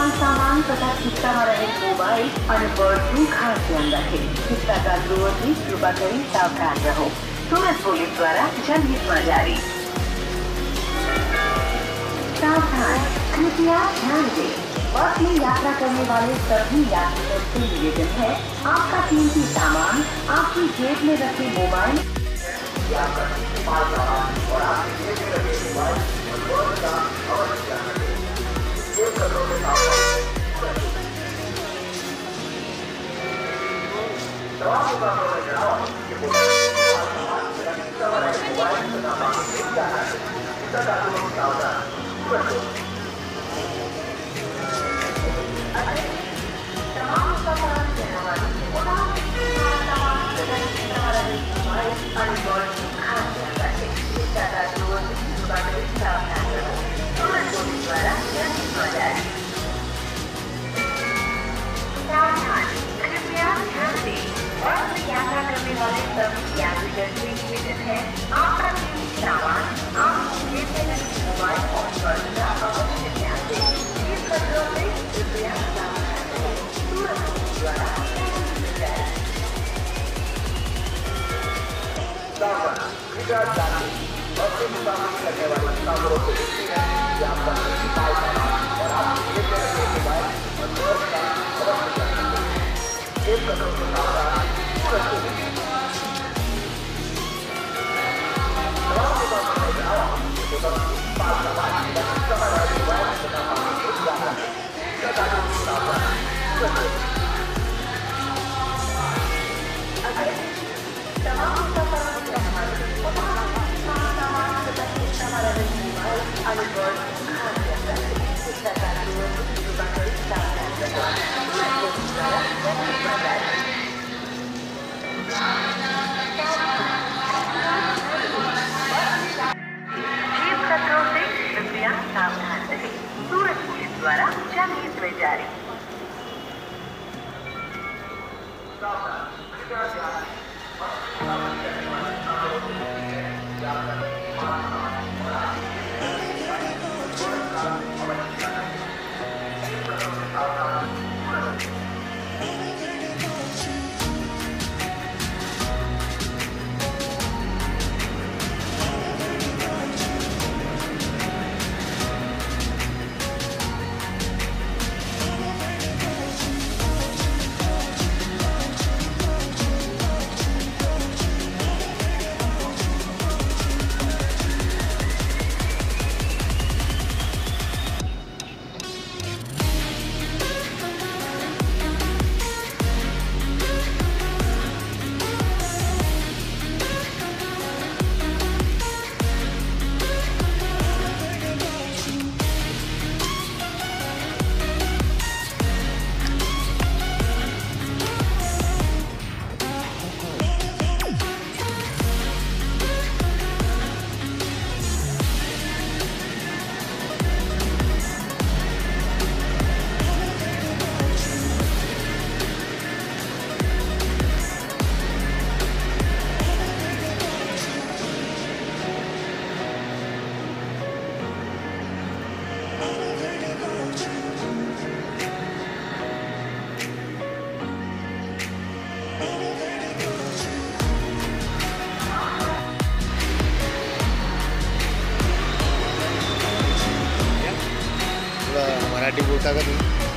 माल सामान तथा खिस्सामा रहेको मोबाइल अनि बर्डफ्लू खास ध्यान रहे। खिस्साका जोड़ी कृपा करी सावधान रहो। सूरत पुलिस द्वारा जनहित में जारी। सावधान, कृपया ध्यान दें। बस में यात्रा करने वाले सभी यात्रियों से निवेदन है, आपका कीमती सामान आपकी जेब में रखे मोबाइल और आपकी जेब में रखे मोबाइल और बर्ड का अवश्य ध्यान रखें। ये खतरों के द्वारा जनहित में जारी। मराठी बोलता का तुम्ही?